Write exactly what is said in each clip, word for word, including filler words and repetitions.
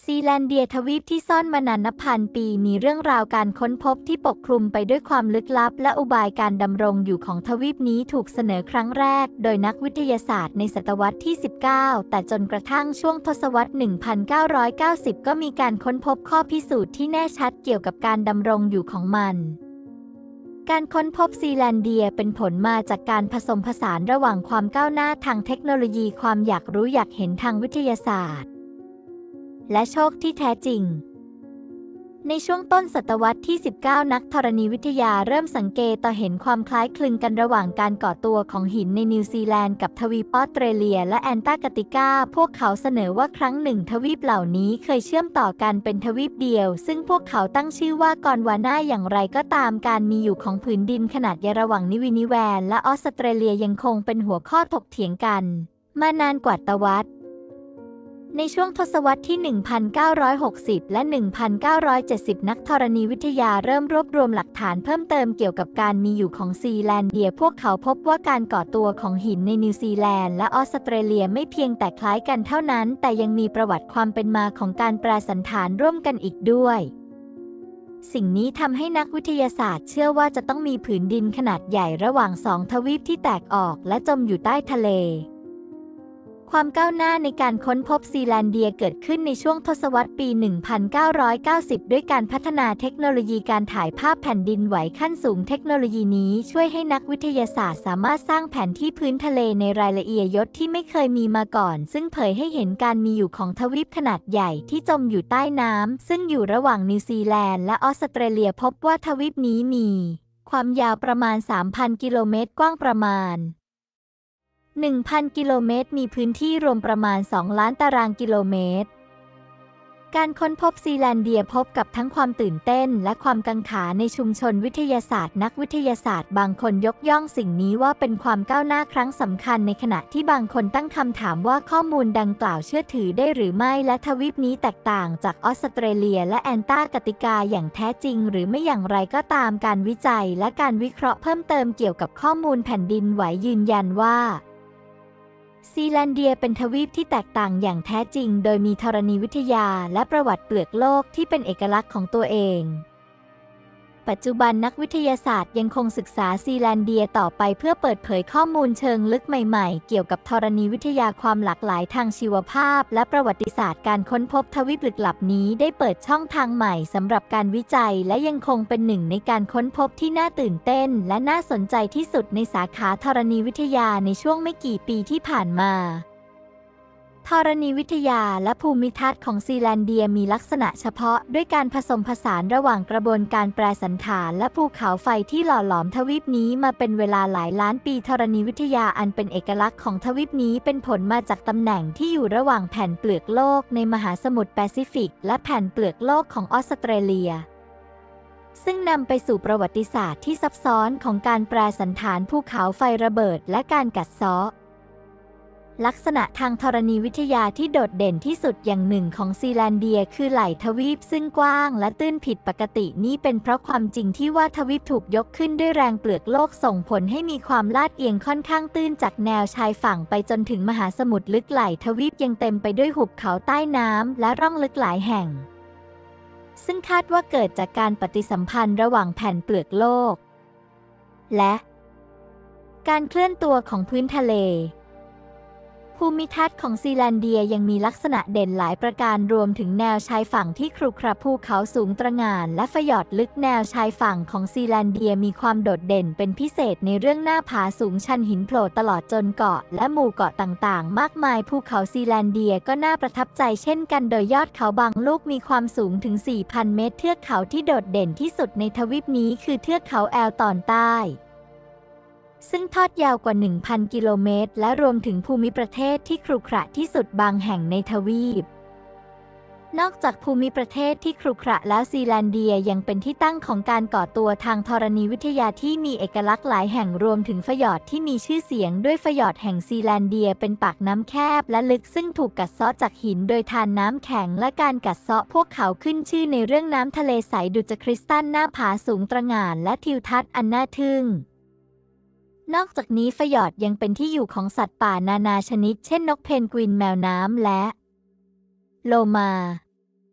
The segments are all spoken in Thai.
ซีแลนเดียทวีปที่ซ่อนมานานนับพันปีมีเรื่องราวการค้นพบที่ปกคลุมไปด้วยความลึกลับและอุบายการดำรงอยู่ของทวีปนี้ถูกเสนอครั้งแรกโดยนักวิทยาศาสตร์ในศตวรรษที่ สิบเก้า แต่จนกระทั่งช่วงทศวรรษ หนึ่งพันเก้าร้อยเก้าสิบ ก็มีการค้นพบข้อพิสูจน์ที่แน่ชัดเกี่ยวกับการดำรงอยู่ของมันการค้นพบซีแลนเดียเป็นผลมาจากการผสมผสานระหว่างความก้าวหน้าทางเทคโนโลยีความอยากรู้อยากเห็นทางวิทยาศาสตร์และโชคที่แท้จริงในช่วงต้นศตวรรษที่ สิบเก้า นักธรณีวิทยาเริ่มสังเกตต่อเห็นความคล้ายคลึงกันระหว่างการก่อตัวของหินในนิวซีแลนด์กับทวีปออสเตรเลียและแอนตาร์กติกาพวกเขาเสนอว่าครั้งหนึ่งทวีปเหล่านี้เคยเชื่อมต่อกันเป็นทวีปเดียวซึ่งพวกเขาตั้งชื่อว่ากอนวาน่าอย่างไรก็ตามการมีอยู่ของผืนดินขนาดใหญ่ระหว่างนิวซีแลนด์และออสเตรเลียยังคงเป็นหัวข้อถกเถียงกันมานานกว่าศตวรรษในช่วงทศวรรษที่ หนึ่งพันเก้าร้อยหกสิบ และ หนึ่งพันเก้าร้อยเจ็ดสิบ นักธรณีวิทยาเริ่มรวบรวมหลักฐานเพิ่มเติมเกี่ยวกับการมีอยู่ของซีแลนเดียพวกเขาพบว่าการก่อตัวของหินในนิวซีแลนด์และออสเตรเลียไม่เพียงแต่คล้ายกันเท่านั้นแต่ยังมีประวัติความเป็นมาของการแปรสันฐานร่วมกันอีกด้วยสิ่งนี้ทำให้นักวิทยาศาสตร์เชื่อว่าจะต้องมีผืนดินขนาดใหญ่ระหว่างสองทวีปที่แตกออกและจมอยู่ใต้ทะเลความก้าวหน้าในการค้นพบซีแลนเดียเกิดขึ้นในช่วงทศวรรษปี หนึ่งพันเก้าร้อยเก้าสิบ ด้วยการพัฒนาเทคโนโลยีการถ่ายภาพแผ่นดินไหวขั้นสูงเทคโนโลยีนี้ช่วยให้นักวิทยาศาสตร์สามารถสร้างแผนที่พื้นทะเลในรายละเอียดยศที่ไม่เคยมีมาก่อนซึ่งเผยให้เห็นการมีอยู่ของทวีปขนาดใหญ่ที่จมอยู่ใต้น้ำซึ่งอยู่ระหว่างนิวซีแลนด์และออสเตรเลียพบว่าทวีปนี้มีความยาวประมาณ สามพัน กิโลเมตรกว้างประมาณหนึ่งพัน กิโลเมตรมีพื้นที่รวมประมาณ สอง ล้านตารางกิโลเมตรการค้นพบซีแลนเดียพบกับทั้งความตื่นเต้นและความกังขาในชุมชนวิทยาศาสตร์นักวิทยาศาสตร์บางคนยกย่องสิ่งนี้ว่าเป็นความก้าวหน้าครั้งสำคัญในขณะที่บางคนตั้งคำถามว่าข้อมูลดังกล่าวเชื่อถือได้หรือไม่และทวีปนี้แตกต่างจากออสเตรเลียและแอนตาร์กติกาอย่างแท้จริงหรือไม่อย่างไรก็ตามการวิจัยและการวิเคราะห์เพิ่มเติมเกี่ยวกับข้อมูลแผ่นดินไหวยืนยันว่าซีแลนเดียเป็นทวีปที่แตกต่างอย่างแท้จริงโดยมีธรณีวิทยาและประวัติเปลือกโลกที่เป็นเอกลักษณ์ของตัวเองปัจจุบันนักวิทยาศาสตร์ยังคงศึกษาซีแลนเดียต่อไปเพื่อเปิดเผยข้อมูลเชิงลึกใหม่ๆเกี่ยวกับธรณีวิทยาความหลากหลายทางชีวภาพและประวัติศาสตร์การค้นพบทวีปลึกลับนี้ได้เปิดช่องทางใหม่สำหรับการวิจัยและยังคงเป็นหนึ่งในการค้นพบที่น่าตื่นเต้นและน่าสนใจที่สุดในสาขาธรณีวิทยาในช่วงไม่กี่ปีที่ผ่านมาธรณีวิทยาและภูมิทัศน์ของซีแลนเดียมีลักษณะเฉพาะด้วยการผสมผสานระหว่างกระบวนการแปรสันฐานและภูเขาไฟที่หล่อหลอมทวีปนี้มาเป็นเวลาหลายล้านปีธรณีวิทยาอันเป็นเอกลักษณ์ของทวีปนี้เป็นผลมาจากตำแหน่งที่อยู่ระหว่างแผ่นเปลือกโลกในมหาสมุทรแปซิฟิกและแผ่นเปลือกโลกของออสเตรเลียซึ่งนำไปสู่ประวัติศาสตร์ที่ซับซ้อนของการแปรสันฐานภูเขาไฟระเบิดและการกัดเซาะลักษณะทางธรณีวิทยาที่โดดเด่นที่สุดอย่างหนึ่งของซีแลนเดียคือไหล่ทวีปซึ่งกว้างและตื้นผิดปกตินี่เป็นเพราะความจริงที่ว่าทวีปถูกยกขึ้นด้วยแรงเปลือกโลกส่งผลให้มีความลาดเอียงค่อนข้างตื้นจากแนวชายฝั่งไปจนถึงมหาสมุทรลึกไหล่ทวีปยังเต็มไปด้วยหุบเขาใต้น้ำและร่องลึกหลายแห่งซึ่งคาดว่าเกิดจากการปฏิสัมพันธ์ระหว่างแผ่นเปลือกโลกและการเคลื่อนตัวของพื้นทะเลภูมิทัศน์ของซีแลนเดียยังมีลักษณะเด่นหลายประการรวมถึงแนวชายฝั่งที่ครุขระภูเขาสูงตระหง่านและฝยอดลึกแนวชายฝั่งของซีแลนเดียมีความโดดเด่นเป็นพิเศษในเรื่องหน้าผาสูงชันหินโผล่ตลอดจนเกาะและหมู่เกาะต่างๆมากมายภูเขาซีแลนเดียก็น่าประทับใจเช่นกันโดยยอดเขาบางลูกมีความสูงถึง สี่พัน เมตรเทือกเขาที่โดดเด่นที่สุดในทวีปนี้คือเทือกเขาแอลตอนใต้ซึ่งทอดยาวกว่า หนึ่งพัน กิโลเมตรและรวมถึงภูมิประเทศที่ขรุขระที่สุดบางแห่งในทวีปนอกจากภูมิประเทศที่ขรุขระแล้วซีแลนเดียยังเป็นที่ตั้งของการก่อตัวทางธรณีวิทยาที่มีเอกลักษณ์หลายแห่งรวมถึงฝยอดที่มีชื่อเสียงด้วยฝยอดแห่งซีแลนเดียเป็นปากน้ำแคบและลึกซึ่งถูกกัดเซาะจากหินโดยทานน้ำแข็งและการกัดเซาะพวกเขาขึ้นชื่อในเรื่องน้ำทะเลใสดุจคริสตัลหน้าผาสูงตระหง่านและทิวทัศน์อันน่าทึ่งนอกจากนี้ฝยอดยังเป็นที่อยู่ของสัตว์ป่านานาชนิดเช่นนกเพนกวินแมวน้ำและโลมา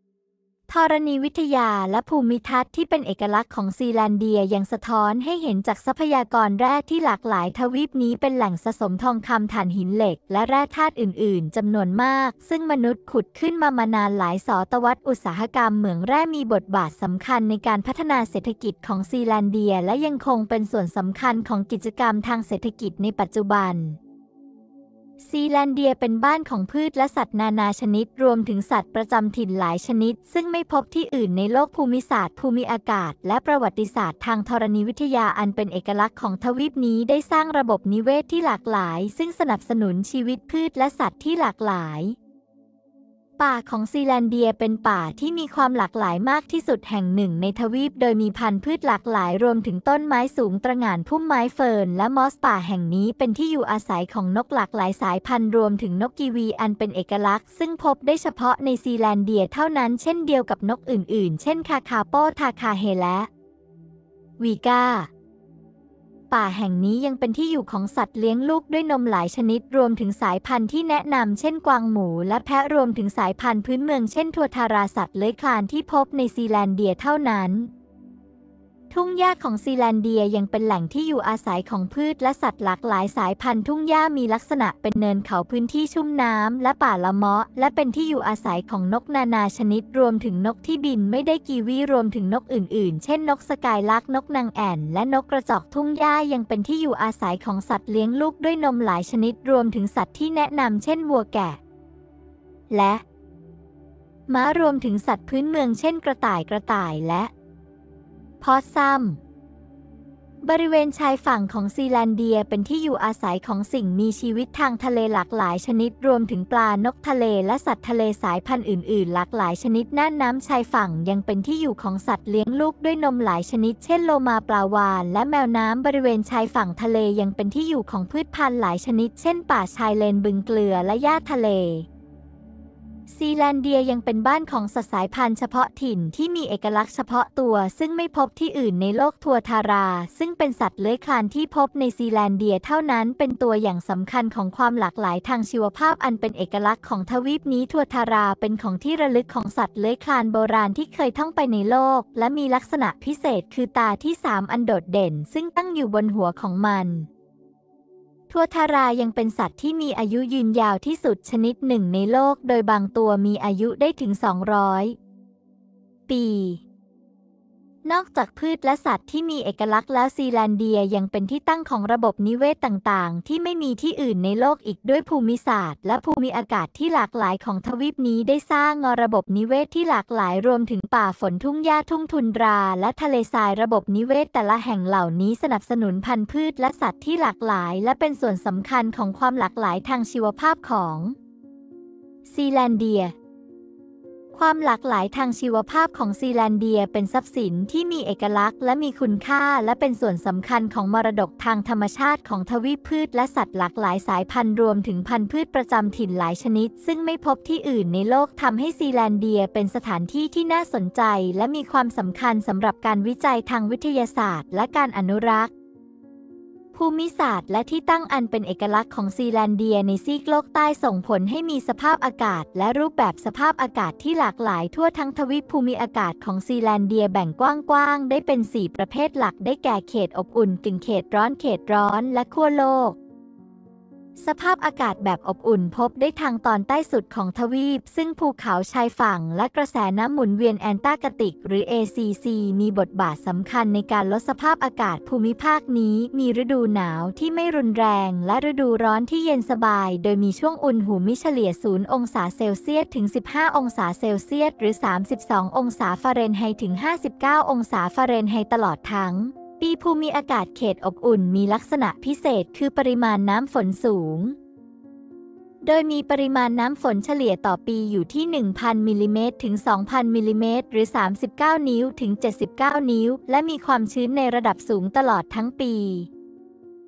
ธรณีวิทยาและภูมิทัศน์ที่เป็นเอกลักษณ์ของซีแลนเดียยังสะท้อนให้เห็นจากทรัพยากรแร่ที่หลากหลายทวีปนี้เป็นแหล่งสะสมทองคำถ่านหินเหล็กและแร่ธาตุอื่นๆจำนวนมากซึ่งมนุษย์ขุดขึ้นมามานานหลายศตวรรษอุตสาหกรรมเหมืองแร่มีบทบาทสำคัญในการพัฒนาเศรษฐกิจของซีแลนเดียและยังคงเป็นส่วนสำคัญของกิจกรรมทางเศรษฐกิจในปัจจุบันซีแลนเดียเป็นบ้านของพืชและสัตว์นานาชนิดรวมถึงสัตว์ประจำถิ่นหลายชนิดซึ่งไม่พบที่อื่นในโลกภูมิศาสตร์ภูมิอากาศและประวัติศาสตร์ทางธรณีวิทยาอันเป็นเอกลักษณ์ของทวีปนี้ได้สร้างระบบนิเวศที่หลากหลายซึ่งสนับสนุนชีวิตพืชและสัตว์ที่หลากหลายป่าของซีแลนเดียเป็นป่าที่มีความหลากหลายมากที่สุดแห่งหนึ่งในทวีปโดยมีพันธุ์พืชหลากหลายรวมถึงต้นไม้สูงตระหง่านพุ่มไม้เฟิร์นและมอสป่าแห่งนี้เป็นที่อยู่อาศัยของนกหลากหลายสายพันธุ์รวมถึงนกกีวีอันเป็นเอกลักษณ์ซึ่งพบได้เฉพาะในซีแลนเดียเท่านั้นเช่นเดียวกับนกอื่นๆเช่นคาคาโปทาคาเฮและวีกาป่าแห่งนี้ยังเป็นที่อยู่ของสัตว์เลี้ยงลูกด้วยนมหลายชนิดรวมถึงสายพันธุ์ที่แนะนำเช่นกวางหมูและแพะรวมถึงสายพันธุ์พื้นเมืองเช่นทัวทาราสัตว์เลื้อยคลานที่พบในซีแลนเดียเท่านั้นทุ่งหญ้าของซีแลนเดียยังเป็นแหล่งที่อยู่อาศัยของพืชและสัตว์หลากหลายสายพันธุ์ทุ่งหญ้ามีลักษณะเป็นเนินเขาพื้นที่ชุ่มน้ำและป่าละเมาะและเป็นที่อยู่อาศัยของนกนานาชนิดรวมถึงนกที่บินไม่ได้กีวีรวมถึงนกอื่นๆเช่นนกสกายลักนกนางแอ่นและนกกระจอกทุ่งหญ้ายังเป็นที่อยู่อาศัยของสัตว์เลี้ยงลูกด้วยนมหลายชนิดรวมถึงสัตว์ที่แนะนำเช่นวัวแกะและม้ารวมถึงสัตว์พื้นเมืองเช่นกระต่ายกระต่ายและพอสซัมบริเวณชายฝั่งของซีแลนเดียเป็นที่อยู่อาศัยของสิ่งมีชีวิตทางทะเลหลากหลายชนิดรวมถึงปลานกทะเลและสัตว์ทะเลสายพันธุ์อื่นๆหลากหลายชนิดน่านน้ำชายฝั่งยังเป็นที่อยู่ของสัตว์เลี้ยงลูกด้วยนมหลายชนิดเช่นโลมาปลาวาฬและแมวน้ำบริเวณชายฝั่งทะเลยังเป็นที่อยู่ของพืชพันธุ์หลายชนิดเช่นป่าชายเลนบึงเกลือและหญ้าทะเลซีแลนเดียยังเป็นบ้านของสัตว์สายพันธุ์เฉพาะถิ่นที่มีเอกลักษณ์เฉพาะตัวซึ่งไม่พบที่อื่นในโลกทัวทาราซึ่งเป็นสัตว์เลื้อยคลานที่พบในซีแลนเดียเท่านั้นเป็นตัวอย่างสำคัญของความหลากหลายทางชีวภาพอันเป็นเอกลักษณ์ของทวีปนี้ทัวทาราเป็นของที่ระลึกของสัตว์เลื้อยคลานโบราณที่เคยท่องไปในโลกและมีลักษณะพิเศษคือตาที่สามอันโดดเด่นซึ่งตั้งอยู่บนหัวของมันทัวทารายังเป็นสัตว์ที่มีอายุยืนยาวที่สุดชนิดหนึ่งในโลกโดยบางตัวมีอายุได้ถึงสองร้อยปีนอกจากพืชและสัตว์ที่มีเอกลักษณ์แล้วซีแลนเดียยังเป็นที่ตั้งของระบบนิเวศต่างๆที่ไม่มีที่อื่นในโลกอีกด้วยภูมิศาสตร์และภูมิอากาศที่หลากหลายของทวีปนี้ได้สร้างระบบนิเวศที่หลากหลายรวมถึงป่าฝนทุ่งหญ้าทุ่งทุนราและทะเลทรายระบบนิเวศแต่ละแห่งเหล่านี้สนับสนุนพันธุ์พืชและสัตว์ที่หลากหลายและเป็นส่วนสำคัญของความหลากหลายทางชีวภาพของซีแลนเดียความหลากหลายทางชีวภาพของซีแลนเดียเป็นทรัพย์สินที่มีเอกลักษณ์และมีคุณค่าและเป็นส่วนสำคัญของมรดกทางธรรมชาติของทวีปพืชและสัตว์หลากหลายสายพันธุ์รวมถึงพันธุ์พืชประจำถิ่นหลายชนิดซึ่งไม่พบที่อื่นในโลกทำให้ซีแลนเดียเป็นสถานที่ที่น่าสนใจและมีความสำคัญสำหรับการวิจัยทางวิทยาศาสตร์และการอนุรักษ์ภูมิศาสตร์และที่ตั้งอันเป็นเอกลักษณ์ของซีแลนเดียในซีกโลกใต้ส่งผลให้มีสภาพอากาศและรูปแบบสภาพอากาศที่หลากหลายทั่วทั้งทวีปภูมิอากาศของซีแลนเดียแบ่งกว้างๆได้เป็นสี่ประเภทหลักได้แก่เขตอบอุ่นกึ่งเขตร้อนเขตร้อนและขั้วโลกสภาพอากาศแบบอบอุ่นพบได้ทางตอนใต้สุดของทวีปซึ่งภูเขาชายฝั่งและกระแสน้ำหมุนเวียนแอนตาร์กติกหรือ เอ ซี ซี มีบทบาทสำคัญในการลดสภาพอากาศภูมิภาคนี้มีฤดูหนาวที่ไม่รุนแรงและฤดูร้อนที่เย็นสบายโดยมีช่วงอุณหภูมิเฉลี่ยศูนย์องศาเซลเซียสถึงสิบห้าองศาเซลเซียสหรือสามสิบสององศาฟาเรนไฮต์ถึงห้าสิบเก้าองศาฟาเรนไฮต์ตลอดทั้งปีภูมิอากาศเขตอบอุ่นมีลักษณะพิเศษคือปริมาณน้ำฝนสูงโดยมีปริมาณน้ำฝนเฉลี่ยต่อปีอยู่ที่ หนึ่งพัน มิลลิเมตรถึง สองพัน มิลลิเมตรหรือ สามสิบเก้า นิ้วถึง เจ็ดสิบเก้า นิ้วและมีความชื้นในระดับสูงตลอดทั้งปีภ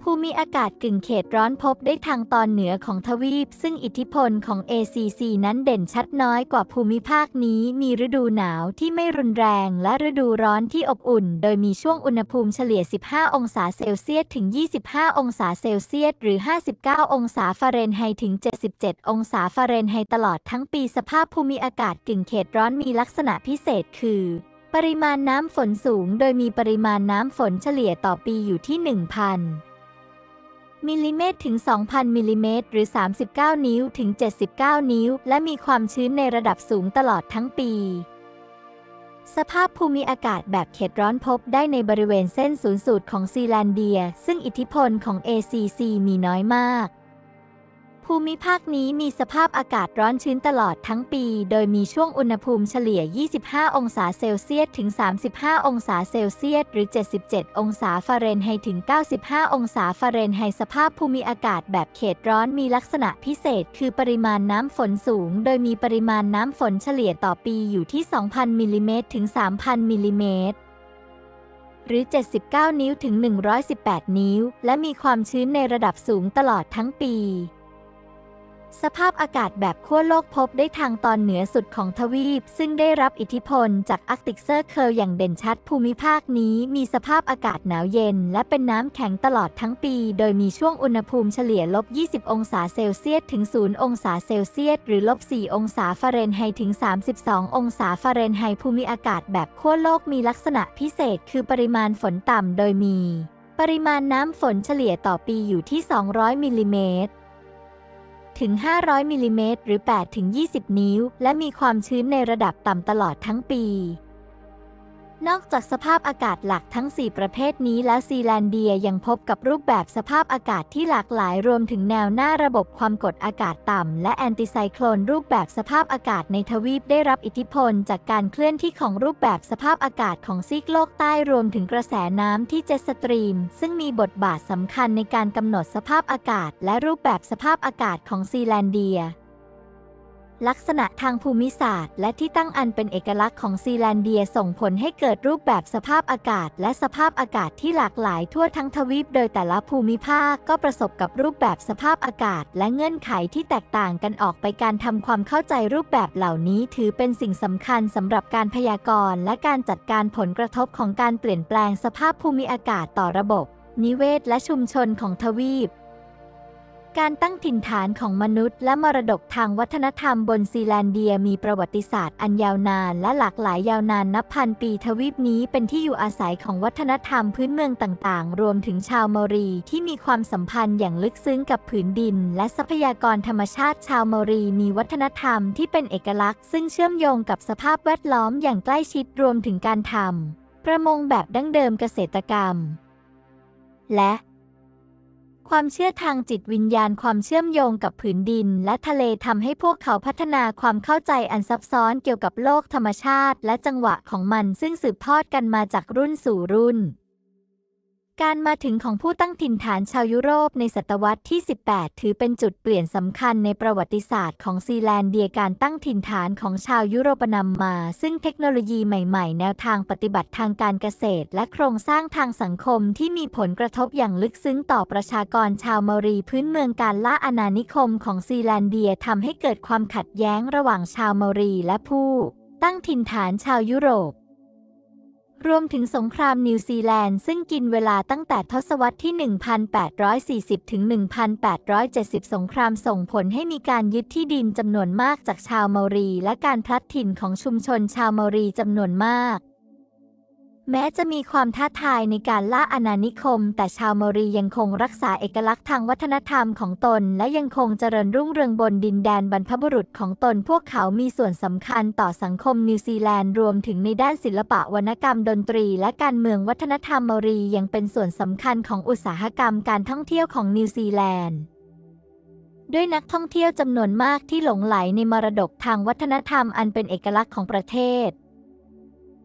ภูมิอากาศกึ่งเขตร้อนพบได้ทางตอนเหนือของทวีปซึ่งอิทธิพลของ เอ ซี ซี นั้นเด่นชัดน้อยกว่าภูมิภาคนี้มีฤดูหนาวที่ไม่รุนแรงและฤดูร้อนที่อบอุ่นโดยมีช่วงอุณหภูมิเฉลี่ย สิบห้า องศาเซลเซียสถึง ยี่สิบห้า องศาเซลเซียสหรือ ห้าสิบเก้า องศาฟาเรนไฮต์ถึง เจ็ดสิบเจ็ด องศาฟาเรนไฮต์ตลอดทั้งปีสภาพภูมิอากาศกึ่งเขตร้อนมีลักษณะพิเศษคือปริมาณน้ำฝนสูงโดยมีปริมาณน้ำฝนเฉลี่ยต่อปีอยู่ที่ หนึ่งพัน มิลลิเมตรถึง สองพัน มิลลิเมตรหรือ สามสิบเก้า นิ้วถึง เจ็ดสิบเก้า นิ้วและมีความชื้นในระดับสูงตลอดทั้งปีสภาพภูมิอากาศแบบเขตร้อนพบได้ในบริเวณเส้นศูนย์สูตรของซีแลนเดียซึ่งอิทธิพลของ เอ ซี ซี มีน้อยมากภูมิภาคนี้มีสภาพอากาศร้อนชื้นตลอดทั้งปีโดยมีช่วงอุณหภูมิเฉลี่ย ยี่สิบห้า องศาเซลเซียสถึง สามสิบห้า องศาเซลเซียสหรือ เจ็ดสิบเจ็ด องศาฟาเรนไฮต์ถึง เก้าสิบห้า องศาฟาเรนไฮต์สภาพภูมิอากาศแบบเขตร้อนมีลักษณะพิเศษคือปริมาณน้ำฝนสูงโดยมีปริมาณน้ำฝนเฉลี่ยต่อปีอยู่ที่ สองพัน มิลลิเมตรถึง สามพัน มิลลิเมตรหรือ เจ็ดสิบเก้า นิ้วถึง หนึ่งร้อยสิบแปด นิ้วและมีความชื้นในระดับสูงตลอดทั้งปีสภาพอากาศแบบขั้วโลกพบได้ทางตอนเหนือสุดของทวีปซึ่งได้รับอิทธิพลจากอาร์กติกเซอร์เคิลอย่างเด่นชัดภูมิภาคนี้มีสภาพอากาศหนาวเย็นและเป็นน้ำแข็งตลอดทั้งปีโดยมีช่วงอุณหภูมิเฉลี่ยลบ ยี่สิบ องศาเซลเซียสถึง ศูนย์ องศาเซลเซียสหรือลบ สี่ องศาฟาเรนไฮต์ถึง สามสิบสอง องศาฟาเรนไฮต์ภูมิอากาศแบบขั้วโลกมีลักษณะพิเศษคือปริมาณฝนต่ำโดยมีปริมาณน้ำฝนเฉลี่ยต่อปีอยู่ที่ สองร้อย มิลลิเมตรถึง ห้าร้อย มิลลิเมตรหรือ แปดถึงยี่สิบ นิ้วและมีความชื้นในระดับต่ำตลอดทั้งปีนอกจากสภาพอากาศหลักทั้ง สี่ ประเภทนี้แล้วซีแลนเดียยังพบกับรูปแบบสภาพอากาศที่หลากหลายรวมถึงแนวหน้าระบบความกดอากาศต่ำและแอนติไซโคลนรูปแบบสภาพอากาศในทวีปได้รับอิทธิพลจากการเคลื่อนที่ของรูปแบบสภาพอากาศของซีกโลกใต้รวมถึงกระแสน้ำที่เจ็ตสตรีมซึ่งมีบทบาทสำคัญในการกำหนดสภาพอากาศและรูปแบบสภาพอากาศของซีแลนเดียลักษณะทางภูมิศาสตร์และที่ตั้งอันเป็นเอกลักษณ์ของซีแลนเดียส่งผลให้เกิดรูปแบบสภาพอากาศและสภาพอากาศที่หลากหลายทั่วทั้งทวีปโดยแต่ละภูมิภาคก็ประสบกับรูปแบบสภาพอากาศและเงื่อนไขที่แตกต่างกันออกไปการทำความเข้าใจรูปแบบเหล่านี้ถือเป็นสิ่งสำคัญสำหรับการพยากรณ์และการจัดการผลกระทบของการเปลี่ยนแปลงสภาพภูมิอากาศต่อระบบนิเวศและชุมชนของทวีปการตั้งถิ่นฐานของมนุษย์และมรดกทางวัฒนธรรมบนซีแลนเดียมีประวัติศาสตร์อันยาวนานและหลากหลายยาวนานนับพันปีทวีปนี้เป็นที่อยู่อาศัยของวัฒนธรรมพื้นเมืองต่างๆรวมถึงชาวมอรีที่มีความสัมพันธ์อย่างลึกซึ้งกับผืนดินและทรัพยากรธรรมชาติชาวมอรีมีวัฒนธรรมที่เป็นเอกลักษณ์ซึ่งเชื่อมโยงกับสภาพแวดล้อมอย่างใกล้ชิดรวมถึงการทำประมงแบบดั้งเดิมเกษตรกรรมและความเชื่อทางจิตวิญญาณความเชื่อมโยงกับผืนดินและทะเลทำให้พวกเขาพัฒนาความเข้าใจอันซับซ้อนเกี่ยวกับโลกธรรมชาติและจังหวะของมันซึ่งสืบทอดกันมาจากรุ่นสู่รุ่นการมาถึงของผู้ตั้งถิ่นฐานชาวยุโรปในศตวรรษที่ สิบแปด ถือเป็นจุดเปลี่ยนสำคัญในประวัติศาสตร์ของซีแลนเดียการตั้งถิ่นฐานของชาวยุโรปนำมาซึ่งเทคโนโลยีใหม่ๆแนวทางปฏิบัติทางการเกษตรและโครงสร้างทางสังคมที่มีผลกระทบอย่างลึกซึ้งต่อประชากรชาวมอรีพื้นเมืองการล่าอาณานิคมของซีแลนเดียทำให้เกิดความขัดแย้งระหว่างชาวมอรีและผู้ตั้งถิ่นฐานชาวยุโรปรวมถึงสงครามนิวซีแลนด์ซึ่งกินเวลาตั้งแต่ทศวรรษที่ หนึ่งพันแปดร้อยสี่สิบ ถึง หนึ่งพันแปดร้อยเจ็ดสิบ สงครามส่งผลให้มีการยึดที่ดินจำนวนมากจากชาวเมารีและการพลัดถิ่นของชุมชนชาวเมารีจำนวนมากแม้จะมีความท้าทายในการล่าอาณานิคมแต่ชาวมอรียังคงรักษาเอกลักษณ์ทางวัฒนธรรมของตนและยังคงเจริญรุ่งเรืองบนดินแดนบรรพบุรุษของตนพวกเขามีส่วนสำคัญต่อสังคมนิวซีแลนด์รวมถึงในด้านศิลปะวรรณกรรมดนตรีและการเมืองวัฒนธรรมมอรียังเป็นส่วนสำคัญของอุตสาหกรรมการท่องเที่ยวของนิวซีแลนด์ด้วยนักท่องเที่ยวจำนวนมากที่หลงไหลในมรดกทางวัฒนธรรมอันเป็นเอกลักษณ์ของประเทศ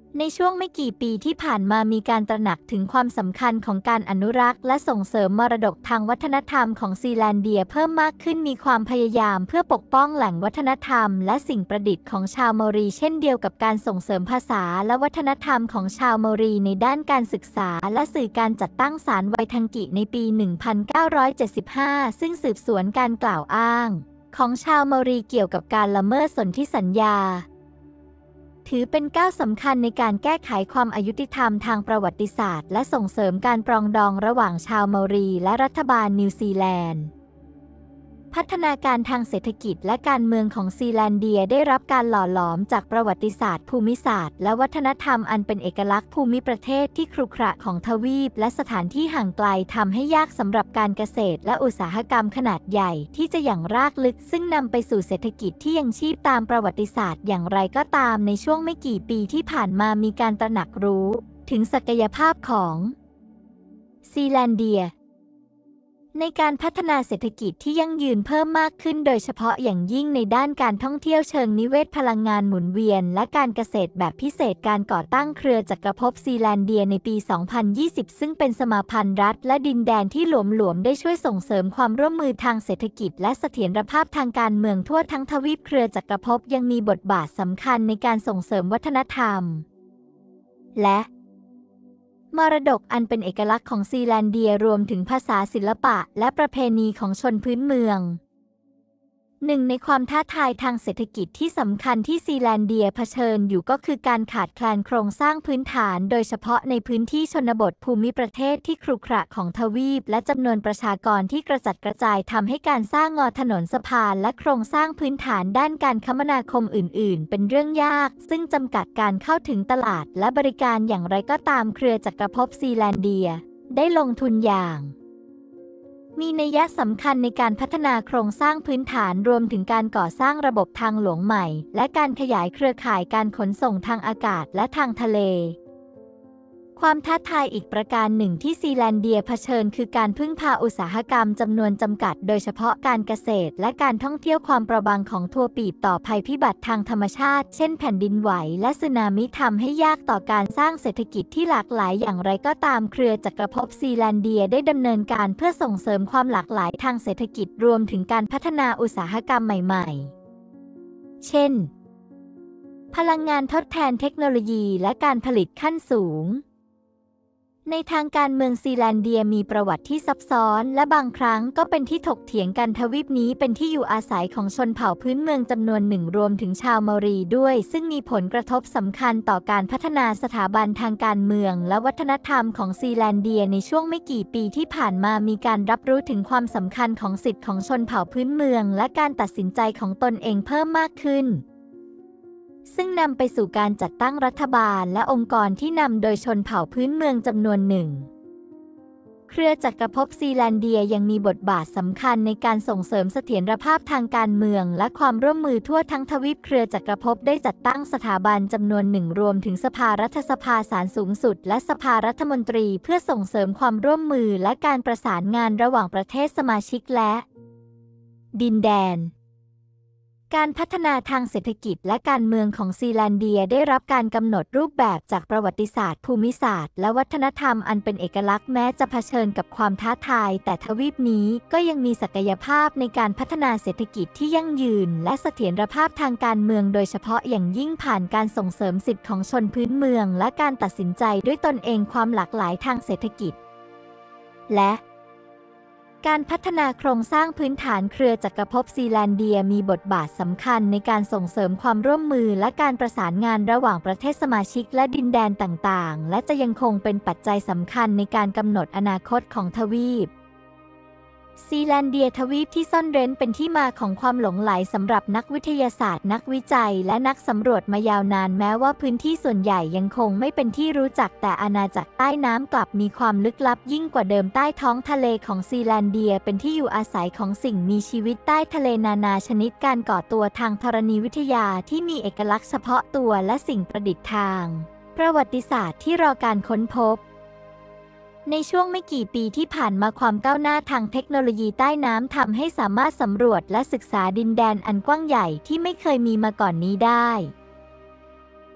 ในช่วงไม่กี่ปีที่ผ่านมามีการตระหนักถึงความสำคัญของการอนุรักษ์และส่งเสริมมรดกทางวัฒนธรรมของซีแลนเดียเพิ่มมากขึ้นมีความพยายามเพื่อปกป้องแหล่งวัฒนธรรมและสิ่งประดิษฐ์ของชาวมอรีเช่นเดียวกับการส่งเสริมภาษาและวัฒนธรรมของชาวมอรีในด้านการศึกษาและสื่อการจัดตั้งศาลไวทังกิในปี หนึ่งพันเก้าร้อยเจ็ดสิบห้า ซึ่งสืบสวนการกล่าวอ้างของชาวมอรีเกี่ยวกับการละเมิดสนธิสัญญาถือเป็นก้าวสำคัญในการแก้ไขความอายุติธรรมทางประวัติศาสตร์และส่งเสริมการปรองดองระหว่างชาวมอรีและรัฐบาลนิวซีแลนด์พัฒนาการทางเศรษฐกิจและการเมืองของซีแลนเดียได้รับการหล่อหลอมจากประวัติศาสตร์ภูมิศาสตร์และวัฒนธรรมอันเป็นเอกลักษณ์ภูมิประเทศที่ครุขระของทวีปและสถานที่ห่างไกลทำให้ยากสำหรับการเกษตรและอุตสาหกรรมขนาดใหญ่ที่จะหยั่งรากลึกซึ่งนำไปสู่เศรษฐกิจที่ยังชีพตามประวัติศาสตร์อย่างไรก็ตามในช่วงไม่กี่ปีที่ผ่านมามีการตระหนักรู้ถึงศักยภาพของซีแลนเดียในการพัฒนาเศรษฐกิจที่ยั่งยืนเพิ่มมากขึ้นโดยเฉพาะอย่างยิ่งในด้านการท่องเที่ยวเชิงนิเวศพลังงานหมุนเวียนและการเกษตรแบบพิเศษการก่อตั้งเครือจักรภพซีแลนเดียในปี สองพันยี่สิบ ซึ่งเป็นสมาพันธ์รัฐและดินแดนที่หลวมๆได้ช่วยส่งเสริมความร่วมมือทางเศรษฐกิจและเสถียรภาพทางการเมืองทั่วทั้งทวีปเครือจักรภพยังมีบทบาทสำคัญในการส่งเสริมวัฒนธรรมและมรดกอันเป็นเอกลักษณ์ของซีแลนเดียรวมถึงภาษาศิลปะและประเพณีของชนพื้นเมืองหนึ่งในความท้าทายทางเศรษฐกิจที่สำคัญที่ซีแลนเดียเผชิญอยู่ก็คือการขาดแคลนโครงสร้างพื้นฐานโดยเฉพาะในพื้นที่ชนบทภูมิประเทศที่ครุขระของทวีปและจำนวนประชากรที่กระจัดกระจายทำให้การสร้างงอถนนสะพานและโครงสร้างพื้นฐานด้านการคมนาคมอื่นๆเป็นเรื่องยากซึ่งจำกัดการเข้าถึงตลาดและบริการอย่างไรก็ตามเครือจักรภพซีแลนเดียได้ลงทุนอย่างมีนัยสำคัญในการพัฒนาโครงสร้างพื้นฐานรวมถึงการก่อสร้างระบบทางหลวงใหม่และการขยายเครือข่ายการขนส่งทางอากาศและทางทะเลความท้าทายอีกประการหนึ่งที่ซีแลนเดียเผชิญคือการพึ่งพาอุตสาหกรรมจำนวนจำกัดโดยเฉพาะการเกษตรและการท่องเที่ยวความเปราะบางของทัวร์ปีบต่อภัยพิบัติทางธรรมชาติเช่นแผ่นดินไหวและสึนามิทำให้ยากต่อการสร้างเศรษฐกิจที่หลากหลายอย่างไรก็ตามเครือจักรภพซีแลนเดียได้ดำเนินการเพื่อส่งเสริมความหลากหลายทางเศรษฐกิจรวมถึงการพัฒนาอุตสาหกรรมใหม่ๆเช่นพลังงานทดแทนเทคโนโลยีและการผลิตขั้นสูงในทางการเมืองซีแลนเดียมีประวัติที่ซับซ้อนและบางครั้งก็เป็นที่ถกเถียงกันทวีปนี้เป็นที่อยู่อาศัยของชนเผ่าพื้นเมืองจำนวนหนึ่งรวมถึงชาวมอรีด้วยซึ่งมีผลกระทบสำคัญต่อการพัฒนาสถาบันทางการเมืองและวัฒนธรรมของซีแลนเดียในช่วงไม่กี่ปีที่ผ่านมามีการรับรู้ถึงความสำคัญของสิทธิของชนเผ่าพื้นเมืองและการตัดสินใจของตนเองเพิ่มมากขึ้นซึ่งนำไปสู่การจัดตั้งรัฐบาลและองค์กรที่นำโดยชนเผ่าพื้นเมืองจำนวนหนึ่งเครือจักรภพซีแลนเดียยังมีบทบาทสำคัญในการส่งเสริมเสถียรภาพทางการเมืองและความร่วมมือทั่วทั้งทวีปเครือจักรภพได้จัดตั้งสถาบันจำนวนหนึ่งรวมถึงสภารัฐสภาศาลสูงสุดและสภารัฐมนตรีเพื่อส่งเสริมความร่วมมือและการประสานงานระหว่างประเทศสมาชิกและดินแดนการพัฒนาทางเศรษฐกิจและการเมืองของซีแลนเดียได้รับการกำหนดรูปแบบจากประวัติศาสตร์ภูมิศาสตร์และวัฒนธรรมอันเป็นเอกลักษณ์แม้จะเผชิญกับความท้าทายแต่ทวีปนี้ก็ยังมีศักยภาพในการพัฒนาเศรษฐกิจที่ยั่งยืนและเสถียรภาพทางการเมืองโดยเฉพาะอย่างยิ่งผ่านการส่งเสริมสิทธิของชนพื้นเมืองและการตัดสินใจด้วยตนเองความหลากหลายทางเศรษฐกิจและการพัฒนาโครงสร้างพื้นฐานเครือจักรภพซีแลนเดียมีบทบาทสำคัญในการส่งเสริมความร่วมมือและการประสานงานระหว่างประเทศสมาชิกและดินแดนต่างๆและจะยังคงเป็นปัจจัยสำคัญในการกำหนดอนาคตของทวีปซีแลนเดียทวีปที่ซ่อนเร้นเป็นที่มาของความหลงใหลสำหรับนักวิทยาศาสตร์นักวิจัยและนักสำรวจมายาวนานแม้ว่าพื้นที่ส่วนใหญ่ยังคงไม่เป็นที่รู้จักแต่อาณาจักรใต้น้ำกลับมีความลึกลับยิ่งกว่าเดิมใต้ท้องทะเลของซีแลนเดียเป็นที่อยู่อาศัยของสิ่งมีชีวิตใต้ทะเลนานาชนิดการก่อตัวทางธรณีวิทยาที่มีเอกลักษณ์เฉพาะตัวและสิ่งประดิษฐ์ทางประวัติศาสตร์ที่รอการค้นพบในช่วงไม่กี่ปีที่ผ่านมาความก้าวหน้าทางเทคโนโลยีใต้น้ำทำให้สามารถสำรวจและศึกษาดินแดนอันกว้างใหญ่ที่ไม่เคยมีมาก่อนนี้ได้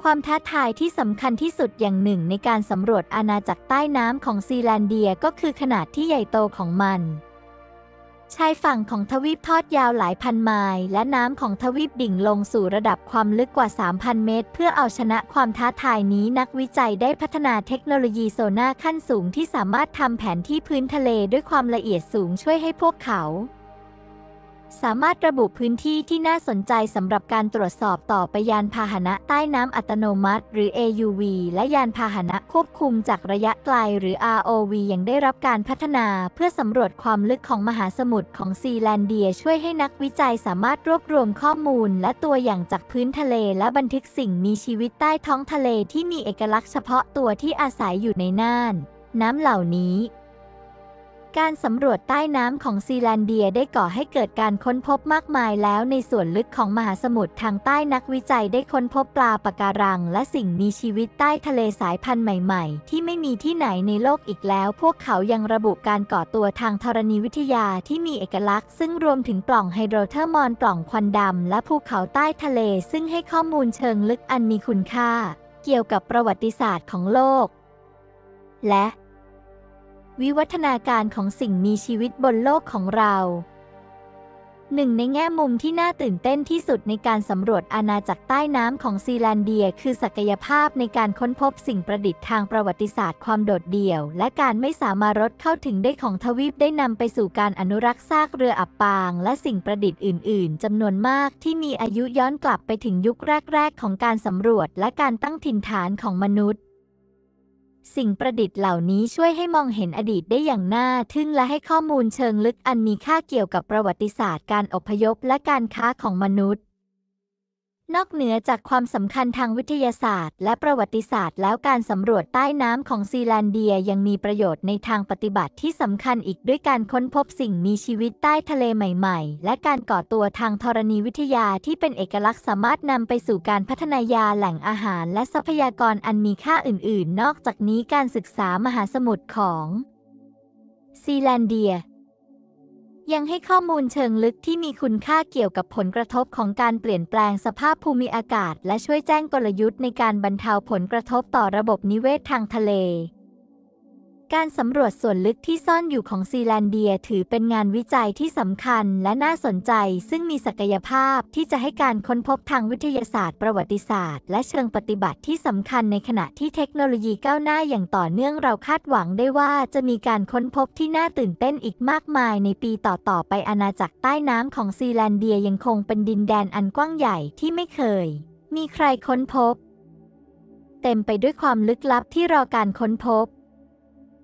ความท้าทายที่สำคัญที่สุดอย่างหนึ่งในการสำรวจอาณาจักรใต้น้ำของซีแลนเดียก็คือขนาดที่ใหญ่โตของมันชายฝั่งของทวีปทอดยาวหลายพันไมล์และน้ำของทวีปดิ่งลงสู่ระดับความลึกกว่า สามพัน เมตรเพื่อเอาชนะความท้าทายนี้นักวิจัยได้พัฒนาเทคโนโลยีโซน่าขั้นสูงที่สามารถทำแผนที่พื้นทะเลด้วยความละเอียดสูงช่วยให้พวกเขาสามารถระบุพื้นที่ที่น่าสนใจสำหรับการตรวจสอบต่อไปยานพาหนะใต้น้ำอัตโนมัติหรือ เอ ยู วี และยานพาหนะควบคุมจากระยะไกลหรือ อาร์ โอ วี ยังได้รับการพัฒนาเพื่อสำรวจความลึกของมหาสมุทรของซีแลนเดียช่วยให้นักวิจัยสามารถรวบรวมข้อมูลและตัวอย่างจากพื้นทะเลและบันทึกสิ่งมีชีวิตใต้ท้องทะเลที่มีเอกลักษณ์เฉพาะตัวที่อาศัยอยู่ในน่านน้ำเหล่านี้การสำรวจใต้น้ำของซีแลนเดียได้ก่อให้เกิดการค้นพบมากมายแล้วในส่วนลึกของมหาสมุทรทางใต้นักวิจัยได้ค้นพบปลาปะการังและสิ่งมีชีวิตใต้ทะเลสายพันธุ์ใหม่ๆที่ไม่มีที่ไหนในโลกอีกแล้วพวกเขายังระบุการก่อตัวทางธรณีวิทยาที่มีเอกลักษณ์ซึ่งรวมถึงปล่องไฮโดรเทอร์มอนปล่องควันดำและภูเขาใต้ทะเลซึ่งให้ข้อมูลเชิงลึกอันมีคุณค่าเกี่ยวกับประวัติศาสตร์ของโลกและวิวัฒนาการของสิ่งมีชีวิตบนโลกของเราหนึ่งในแง่มุมที่น่าตื่นเต้นที่สุดในการสำรวจอาณาจักรใต้น้ำของซีแลนเดียคือศักยภาพในการค้นพบสิ่งประดิษฐ์ทางประวัติศาสตร์ความโดดเดี่ยวและการไม่สามารถรถเข้าถึงได้ของทวีปได้นำไปสู่การอนุรักษ์ซากเรืออับปางและสิ่งประดิษฐ์อื่นๆจำนวนมากที่มีอายุย้อนกลับไปถึงยุคแรกๆของการสำรวจและการตั้งถิ่นฐานของมนุษย์สิ่งประดิษฐ์เหล่านี้ช่วยให้มองเห็นอดีตได้อย่างน่าทึ่งและให้ข้อมูลเชิงลึกอันมีค่าเกี่ยวกับประวัติศาสตร์การอพยพและการค้าของมนุษย์นอกเหนือจากความสำคัญทางวิทยาศาสตร์และประวัติศาสตร์แล้วการสำรวจใต้น้ำของซีแลนเดียยังมีประโยชน์ในทางปฏิบัติที่สำคัญอีกด้วยการค้นพบสิ่งมีชีวิตใต้ทะเลใหม่ๆและการก่อตัวทางธรณีวิทยาที่เป็นเอกลักษณ์สามารถนำไปสู่การพัฒนายาแหล่งอาหารและทรัพยากรอันมีค่าอื่นๆนอกจากนี้การศึกษามหาสมุทรของซีแลนเดียยังให้ข้อมูลเชิงลึกที่มีคุณค่าเกี่ยวกับผลกระทบของการเปลี่ยนแปลงสภาพภูมิอากาศและช่วยแจ้งกลยุทธ์ในการบรรเทาผลกระทบต่อระบบนิเวศทางทะเลการสำรวจส่วนลึกที่ซ่อนอยู่ของซีแลนเดียถือเป็นงานวิจัยที่สำคัญและน่าสนใจซึ่งมีศักยภาพที่จะให้การค้นพบทางวิทยาศาสตร์ประวัติศาสตร์และเชิงปฏิบัติที่สำคัญในขณะที่เทคโนโลยีก้าวหน้าอย่างต่อเนื่องเราคาดหวังได้ว่าจะมีการค้นพบที่น่าตื่นเต้นอีกมากมายในปีต่อๆไปอาณาจักรใต้น้ำของซีแลนเดียยังคงเป็นดินแดนอันกว้างใหญ่ที่ไม่เคยมีใครค้นพบเต็มไปด้วยความลึกลับที่รอการค้นพบ